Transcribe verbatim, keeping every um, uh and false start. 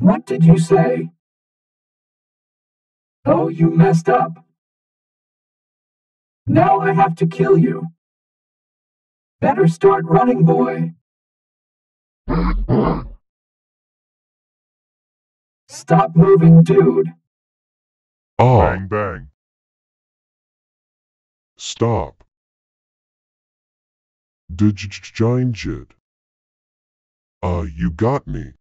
What did you say? Oh, you messed up. Now I have to kill you. Better start running, boy. Stop moving, dude. Ah, Bang bang. stop. D-giant. Uh, you got me.